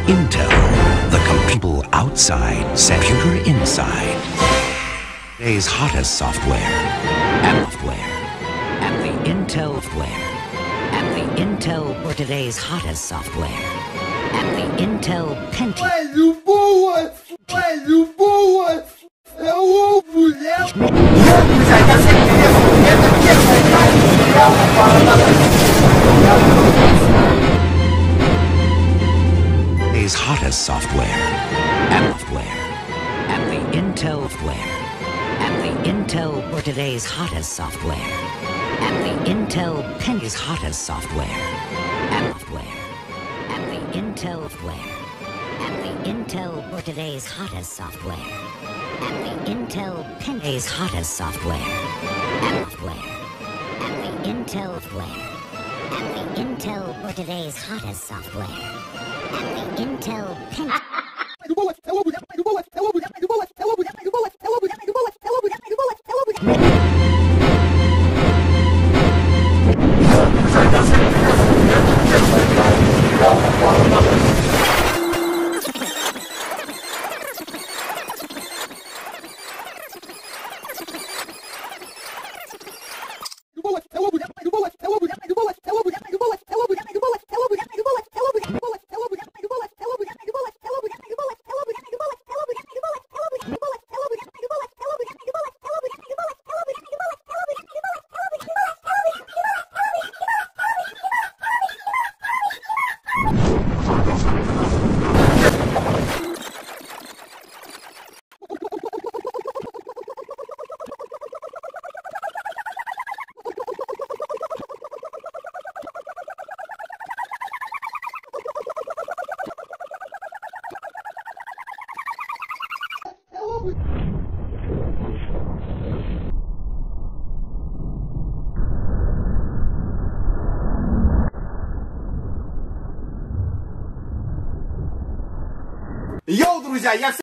Intel, the people outside, computer inside. Today's hottest software and the Intel software and the Intel for today's hottest software and the Intel Pentium. É o mulher. Today's hottest software and the Intel software and the Intel for today's hottest software and the Intel Pentium's hottest software and the Intel software and the Intel for today's hottest software and the Intel Pentium's hottest software and the Intel software and the Intel for today's hottest software and the Intel Pentium. Йоу, друзья, я